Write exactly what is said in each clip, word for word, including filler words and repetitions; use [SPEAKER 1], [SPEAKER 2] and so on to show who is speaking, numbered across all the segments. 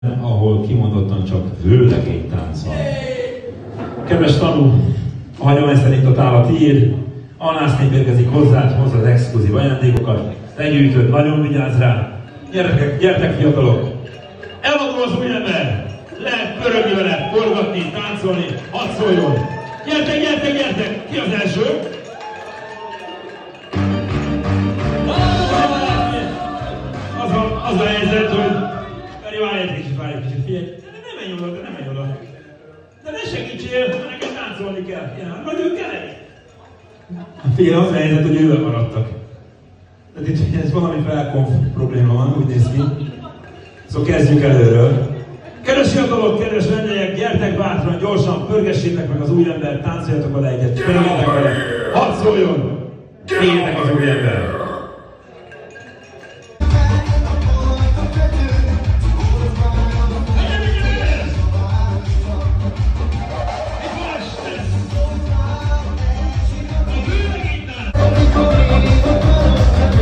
[SPEAKER 1] ahol kimondottan csak vőlegény táncol. Kedves tanú, a hagyomány szerint a táva tiéd, Alnásznél érkezik hozzád, hozza az exkluzív ajándékokat, legyűjtöd, nagyon vigyázz rá. Gyertek, gyertek fiatalok! Elvonul az új ember! Lehet pörögni vele, forgatni, táncolni, hadd szóljon! Gyertek, gyertek, gyertek! Ki az első? Az a, az a helyzet, hogy... Feri, várj egy kicsit, várj egy kicsit, figyelj! De ne menj oda, de ne menj oda! De ne segítsél, mert neked táncolni kell! Ja, vagy ők kell egy? Figyelj, az a helyzet, hogy ővel maradtak. Tehát itt ez valami felkonf probléma van, úgy néz ki. Szóval kezdjük előről. Kedves fiatalok, kedves vendégek, gyertek bátran, gyorsan, pörgessétek meg az új embert, táncoljatok vele egyet, pörögjetek vele. Hadd szóljon! Éljetek az új ember!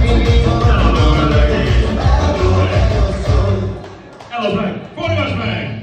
[SPEAKER 1] Forgass meg!